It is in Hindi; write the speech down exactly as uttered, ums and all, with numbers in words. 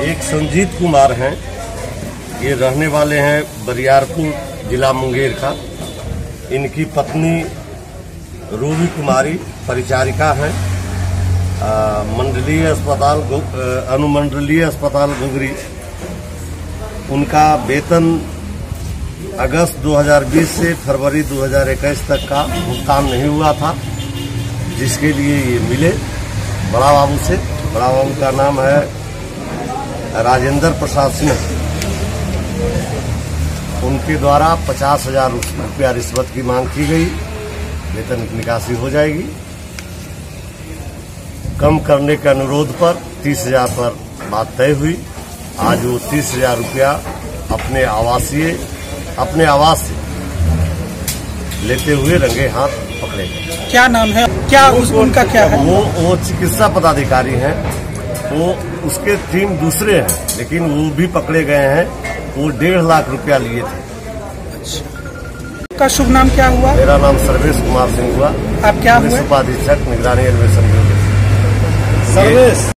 एक संजीत कुमार हैं, ये रहने वाले हैं बरियारपुर जिला मुंगेर का। इनकी पत्नी रूबी कुमारी परिचारिका हैं, मंडलीय अस्पताल अनुमंडलीय अस्पताल गुगरी। उनका वेतन अगस्त दो हज़ार बीस से फरवरी दो हज़ार इक्कीस तक का भुगतान नहीं हुआ था, जिसके लिए ये मिले बड़ा बाबू से। बड़ा बाबू का नाम है राजेंद्र प्रसाद सिंह। उनके द्वारा पचास हजार रुपया रिश्वत की मांग की गई। वेतन की निकासी हो जाएगी। कम करने के अनुरोध पर तीस हजार पर बात तय हुई। आज वो तीस हजार रुपया अपने आवासीय अपने आवास से लेते हुए रंगे हाथ पकड़े गए। क्या नाम है, क्या उस, उनका क्या है? वो वो चिकित्सा पदाधिकारी हैं। वो उसके टीम दूसरे हैं, लेकिन वो भी पकड़े गए हैं। वो डेढ़ लाख रुपया लिए थे। अच्छा। का शुभ नाम क्या हुआ? मेरा नाम सर्वेश कुमार सिंह हुआ। आप क्या हुए? उपाधीक्षक निगरानी अन्वेषण ब्यूरो। सर्वेश।